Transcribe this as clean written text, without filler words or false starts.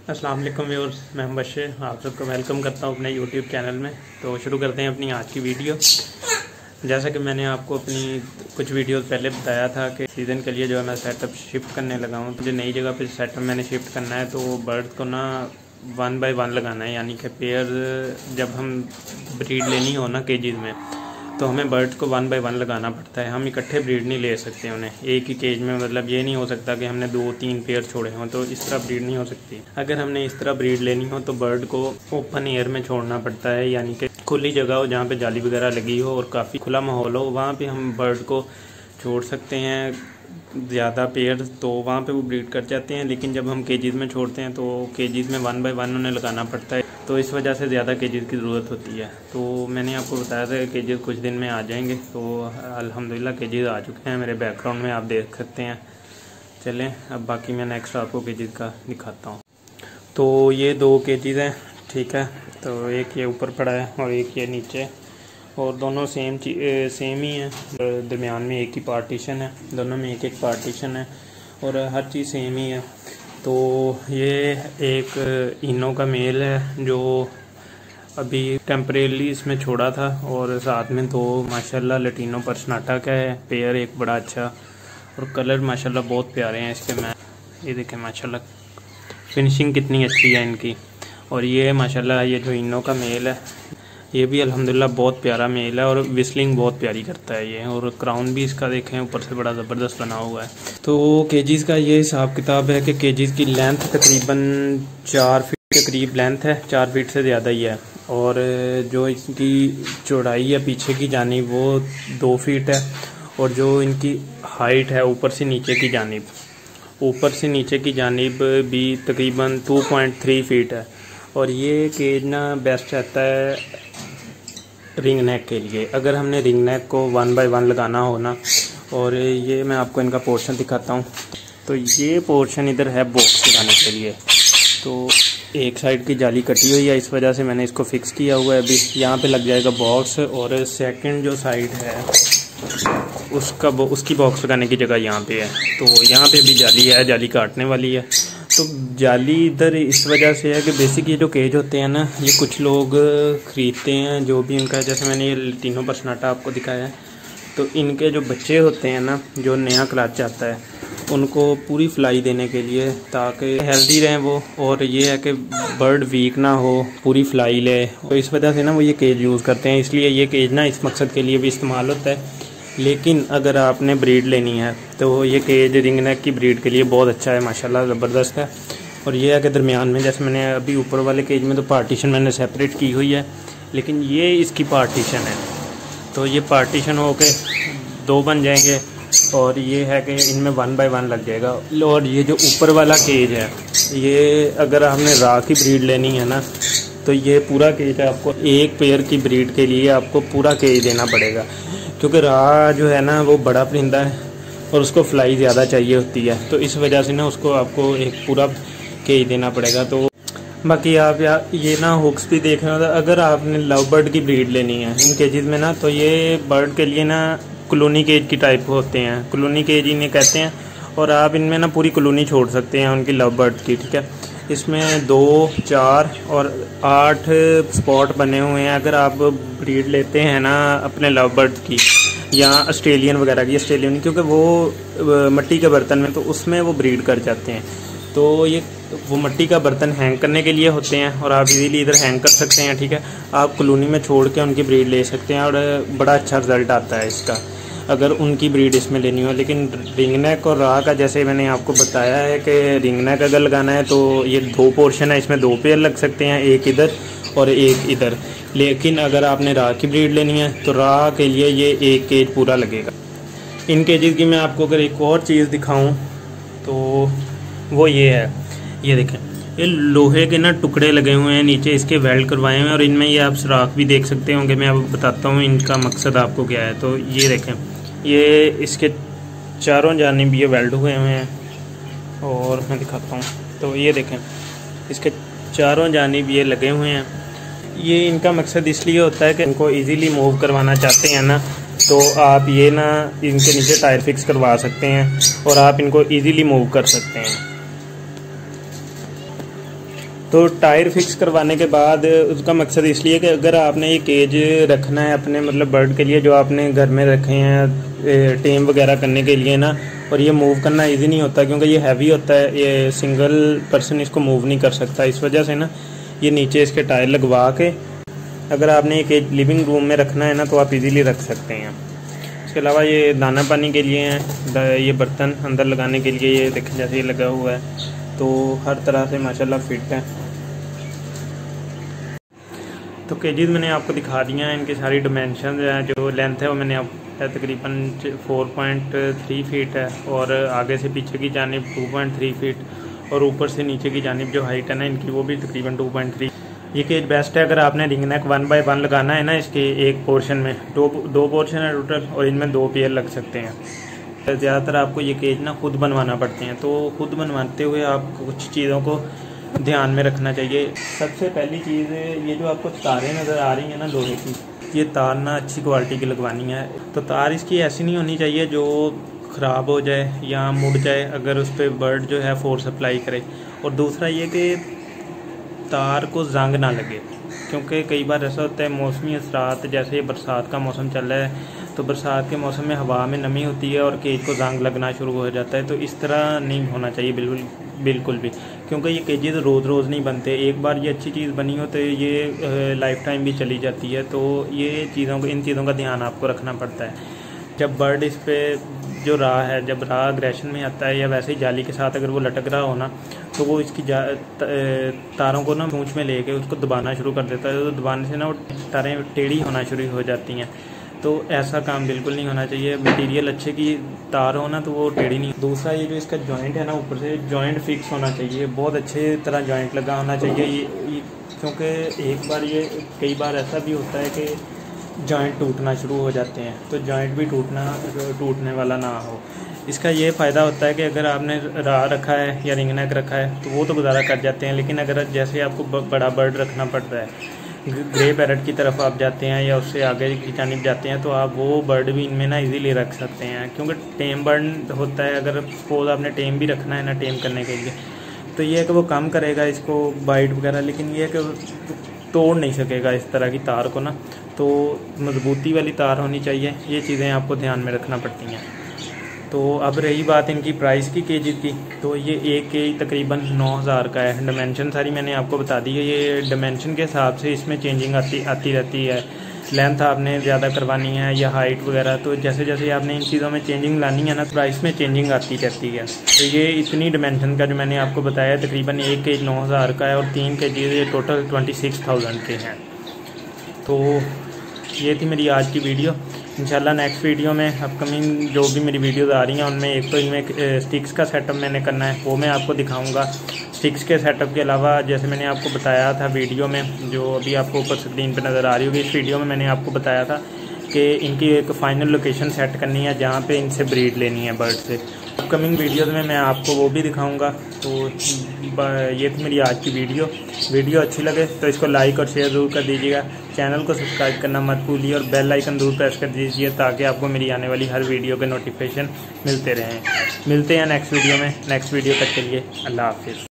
अस्सलाम वालेकुम व्यूअर्स, मैं मुबश्शिर आप सबको वेलकम करता हूँ अपने यूट्यूब चैनल में। तो शुरू करते हैं अपनी आज की वीडियो। जैसा कि मैंने आपको अपनी कुछ वीडियोस पहले बताया था कि सीज़न के लिए जो है मैं सेटअप शिफ्ट करने लगा हूँ। मुझे नई जगह पे सेटअप मैंने शिफ्ट करना है, तो बर्ड को ना 1 बाय 1 लगाना है, यानी कि पेयर जब हम ब्रीड लेनी हो ना केजीज में, तो हमें बर्ड्स को 1 बाय 1 लगाना पड़ता है। हम इकट्ठे ब्रीड नहीं ले सकते उन्हें एक ही केज में। मतलब ये नहीं हो सकता कि हमने 2-3 पेयर छोड़े हों, तो इस तरह ब्रीड नहीं हो सकती। अगर हमने इस तरह ब्रीड लेनी हो तो बर्ड को ओपन एयर में छोड़ना पड़ता है, यानी कि खुली जगह हो जहाँ पे जाली वगैरह लगी हो और काफ़ी खुला माहौल हो, वहाँ पे हम बर्ड को छोड़ सकते हैं ज़्यादा पेयर, तो वहाँ पे वो ब्रीड कर जाते हैं। लेकिन जब हम केजीज़ में छोड़ते हैं तो केजीज़ में 1 बाय 1 उन्हें लगाना पड़ता है, तो इस वजह से ज़्यादा केजीज़ की ज़रूरत होती है। तो मैंने आपको बताया था कि केजीज़ कुछ दिन में आ जाएंगे, तो अल्हम्दुलिल्लाह केजीज़ आ चुके हैं। मेरे बैकग्राउंड में आप देख सकते हैं। चलें अब बाकी मैं नेक्स्ट आपको केजीज़ का दिखाता हूँ। तो ये 2 केजीज़ हैं, ठीक है। तो एक ये ऊपर पड़ा है और एक ये नीचे, और दोनों सेम ही है। दरमियान में एक ही पार्टीशन है, दोनों में एक पार्टीशन है और हर चीज़ सेम ही है। तो ये एक इनो का मेल है जो अभी टेम्परेली इसमें छोड़ा था, और साथ में 2 माशाल्लाह लटीनो पर्सनाटा का है पेयर, एक बड़ा अच्छा, और कलर माशाल्लाह बहुत प्यारे हैं इसके। मैं ये देखें माशाल्लाह फिनिशिंग कितनी अच्छी है इनकी। और ये माशाल्लाह ये जो इनो का मेल है ये भी अल्हम्दुलिल्लाह बहुत प्यारा मेल है, और विस्लिंग बहुत प्यारी करता है ये, और क्राउन भी इसका देखें ऊपर से बड़ा ज़बरदस्त बना हुआ है। तो केजीज़ का ये हिसाब किताब है कि केजीज़ की लेंथ तकरीबन 4 फीट के करीब लेंथ है, 4 फीट से ज़्यादा ही है। और जो इसकी चौड़ाई है पीछे की जानिब वो 2 फीट है, और जो इनकी हाइट है ऊपर से नीचे की जानिब भी तकरीबन 2.3 फीट है। और ये केज ना बेस्ट रहता है रिंग नेक के लिए, अगर हमने रिंग नेक को 1 बाय 1 लगाना हो ना। और ये मैं आपको इनका पोर्शन दिखाता हूँ। तो ये पोर्शन इधर है बॉक्स लगाने के लिए, तो एक साइड की जाली कटी हुई है, इस वजह से मैंने इसको फिक्स किया हुआ है। अभी यहाँ पे लग जाएगा बॉक्स, और सेकंड जो साइड है उसकी बॉक्स लगाने की जगह यहाँ पे है। तो यहाँ पे भी जाली है, जाली काटने वाली है। तो जाली इधर इस वजह से है कि बेसिक ये जो केज होते हैं ना, ये कुछ लोग ख़रीदते हैं जो भी इनका, जैसे मैंने ये तीनों पर्सनाटा आपको दिखाया है, तो इनके जो बच्चे होते हैं ना, जो नया क्लच आता है, उनको पूरी फ्लाई देने के लिए, ताकि हेल्दी रहें वो, और ये है कि बर्ड वीक ना हो, पूरी फ्लाई ले, तो इस वजह से ना वो ये केज यूज़ करते हैं। इसलिए ये केज ना इस मकसद के लिए भी इस्तेमाल होता है। लेकिन अगर आपने ब्रीड लेनी है तो ये केज रिंग नेक की ब्रीड के लिए बहुत अच्छा है, माशाल्लाह ज़बरदस्त है। और ये है कि दरमियान में, जैसे मैंने अभी ऊपर वाले केज में तो पार्टीशन मैंने सेपरेट की हुई है, लेकिन ये इसकी पार्टीशन है, तो ये पार्टीशन हो के 2 बन जाएंगे, और ये है कि इनमें 1 बाय 1 लग जाएगा। और ये जो ऊपर वाला केज है, ये अगर हमने रा की ब्रीड लेनी है ना, तो ये पूरा केज है, आपको एक पेयर की ब्रीड के लिए आपको पूरा केज देना पड़ेगा, क्योंकि रा जो है ना वो बड़ा परिंदा है और उसको फ्लाई ज़्यादा चाहिए होती है, तो इस वजह से ना उसको आपको एक पूरा केज देना पड़ेगा। तो बाकी आप ये ना हुक्स भी देख रहे हो, अगर आपने लव बर्ड की ब्रीड लेनी है इन केजेस में ना, तो ये बर्ड के लिए ना कॉलोनी केज की टाइप होते हैं, कॉलोनी केज इन्हें कहते हैं। और आप इनमें ना पूरी कॉलोनी छोड़ सकते हैं उनकी लव बर्ड की, ठीक है। इसमें 2, 4 और 8 स्पॉट बने हुए हैं। अगर आप ब्रीड लेते हैं ना अपने लव बर्ड की या ऑस्ट्रेलियन वगैरह की, ऑस्ट्रेलियन क्योंकि वो मिट्टी के बर्तन में, तो उसमें वो ब्रीड कर जाते हैं। तो ये वो मिट्टी का बर्तन हैंग करने के लिए होते हैं, और आप इजीली इधर हैंग कर सकते हैं, ठीक है। आप कॉलोनी में छोड़ के उनकी ब्रीड ले सकते हैं, और बड़ा अच्छा रिज़ल्ट आता है इसका अगर उनकी ब्रीड इसमें लेनी हो। लेकिन रिंग नेक और रा का जैसे मैंने आपको बताया है कि रिंग नेक अगर लगाना है तो ये 2 पोर्शन है, इसमें 2 पेयर लग सकते हैं, एक इधर और एक इधर। लेकिन अगर आपने रा की ब्रीड लेनी है तो रा के लिए ये एक केज पूरा लगेगा। इन केजेस की मैं आपको अगर एक और चीज़ दिखाऊं तो वो ये है, ये देखें, ये लोहे के ना टुकड़े लगे हुए हैं नीचे, इसके वेल्ड करवाए हुए हैं, और इनमें ये आप सुराख भी देख सकते होंगे। मैं अब बताता हूँ इनका मकसद आपको क्या है। तो ये देखें, ये इसके चारों जानिब ये वेल्ड हुए हुए हैं, और मैं दिखाता हूँ। तो ये देखें, इसके चारों जानिब ये लगे हुए हैं। ये इनका मकसद इसलिए होता है कि इनको इजीली मूव करवाना चाहते हैं ना, तो आप ये ना इनके नीचे टायर फिक्स करवा सकते हैं, और आप इनको इजीली मूव कर सकते हैं। तो टायर फिक्स करवाने के बाद उसका मकसद इसलिए कि अगर आपने ये केज रखना है अपने मतलब बर्ड के लिए जो आपने घर में रखे हैं टेम वगैरह करने के लिए ना, और ये मूव करना इजी नहीं होता क्योंकि ये हैवी होता है, ये सिंगल पर्सन इसको मूव नहीं कर सकता। इस वजह से ना ये नीचे इसके टायर लगवा के अगर आपने ये केज लिविंग रूम में रखना है ना तो आप इजीली रख सकते हैं। इसके अलावा ये दाना पानी के लिए हैं, ये बर्तन अंदर लगाने के लिए ये देखें जैसे ये लगा हुआ है, तो हर तरह से माशाल्लाह फिट है। तो केजीज मैंने आपको दिखा दिया हैं, इनकी सारी डिमेंशन हैं, जो लेंथ है वो मैंने आप तकरीबन 4.3 फीट है, और आगे से पीछे की जानिब 2.3 फीट, और ऊपर से नीचे की जानिब जो हाइट है ना इनकी वो भी तकरीबन 2.3। ये केज बेस्ट है अगर आपने रिंग नेक 1 बाय 1 लगाना है ना, इसके एक पोर्शन में दो पोर्शन है टोटल, और इनमें 2 पेयर लग सकते हैं। ज़्यादातर आपको ये केज ना खुद बनवाना पड़ते हैं, तो खुद बनवाते हुए आपको कुछ चीज़ों को ध्यान में रखना चाहिए। सबसे पहली चीज़ ये जो आपको तारें नज़र आ रही हैं ना लोहे की, ये तार ना अच्छी क्वालिटी की लगवानी है। तो तार इसकी ऐसी नहीं होनी चाहिए जो ख़राब हो जाए या मुड़ जाए अगर उस पर बर्ड जो है फोर्स अप्लाई करे। और दूसरा ये कि तार को जंग ना लगे, क्योंकि कई बार ऐसा होता है मौसमी असरात, जैसे ये बरसात का मौसम चल रहा है तो बरसात के मौसम में हवा में नमी होती है और केज को जंग लगना शुरू हो जाता है। तो इस तरह नहीं होना चाहिए बिल्कुल भी, क्योंकि ये केजेस रोज़ रोज़ नहीं बनते। एक बार ये अच्छी चीज़ बनी हो तो ये लाइफ टाइम भी चली जाती है। तो ये इन चीज़ों का ध्यान आपको रखना पड़ता है। जब बर्ड इस पर जो राह है, जब राह अग्रेशन में आता है या वैसे ही जाली के साथ अगर वो लटक रहा हो ना, तो वो इसकी तारों को ना पूंछ में लेके उसको दबाना शुरू कर देता है। तो दबाने से ना वो तारें टेढ़ी होना शुरू हो जाती हैं। तो ऐसा काम बिल्कुल नहीं होना चाहिए। मटीरियल अच्छे की तार हो ना तो वो टेढ़ी नहीं। दूसरा ये जो इसका जॉइंट है ना, ऊपर से जॉइंट फिक्स होना चाहिए, बहुत अच्छे तरह जॉइंट लगा होना चाहिए ये क्योंकि एक बार ये कई बार ऐसा भी होता है कि जॉइंट टूटना शुरू हो जाते हैं, तो जॉइंट भी टूटने वाला ना हो। इसका ये फ़ायदा होता है कि अगर आपने राह रखा है या रिंग नेक रखा है तो वो तो गुजारा कर जाते हैं, लेकिन अगर जैसे आपको बड़ा बर्ड रखना पड़ता है, ग्रे पैरट की तरफ आप जाते हैं या उससे आगे की जानिब जाते हैं, तो आप वो बर्ड भी इनमें ना इजीली रख सकते हैं। क्योंकि टेम बर्ड होता है, अगर सपोज आपने टेम भी रखना है ना टेम करने के लिए, तो ये है कि वो कम करेगा इसको बाइट वगैरह, लेकिन ये है कि तोड़ नहीं सकेगा इस तरह की तार को ना। तो मजबूती वाली तार होनी चाहिए, ये चीज़ें आपको ध्यान में रखना पड़ती हैं। तो अब रही बात इनकी प्राइस की केजी की, तो ये एक केज तकरीबन 9000 का है। डिमेंशन सारी मैंने आपको बता दी है, ये डिमेंशन के हिसाब से इसमें चेंजिंग आती रहती है। लेंथ आपने ज़्यादा करवानी है या हाइट वगैरह, तो जैसे जैसे आपने इन चीज़ों में चेंजिंग लानी है ना, प्राइस में चेंजिंग आती रहती है। तो ये इतनी डिमेंशन का जो मैंने आपको बताया तकरीबन एक केज 9000 का है, और 3 केजी ये टोटल 26000 के हैं। तो ये थी मेरी आज की वीडियो। इंशाल्लाह नेक्स्ट वीडियो में अपकमिंग जो भी मेरी वीडियोज़ आ रही हैं उनमें एक तो इनमें स्टिक्स का सेटअप मैंने करना है, वो मैं आपको दिखाऊंगा। स्टिक्स के सेटअप के अलावा जैसे मैंने आपको बताया था वीडियो में, जो अभी आपको ऊपर स्क्रीन पर नज़र आ रही होगी, इस वीडियो में मैंने आपको बताया था कि इनकी एक फ़ाइनल लोकेशन सेट करनी है जहाँ पर इनसे ब्रीड लेनी है बर्ड से। अपकमिंग वीडियोज़ में मैं आपको वो भी दिखाऊंगा। तो ये थी मेरी आज की वीडियो अच्छी लगे तो इसको लाइक और शेयर ज़रूर कर दीजिएगा। चैनल को सब्सक्राइब करना मत भूलिए और बेल आइकन ज़रूर प्रेस कर दीजिए ताकि आपको मेरी आने वाली हर वीडियो के नोटिफिकेशन मिलते रहें। मिलते हैं नेक्स्ट वीडियो में। नेक्स्ट वीडियो तक के लिए अल्लाह हाफिज़।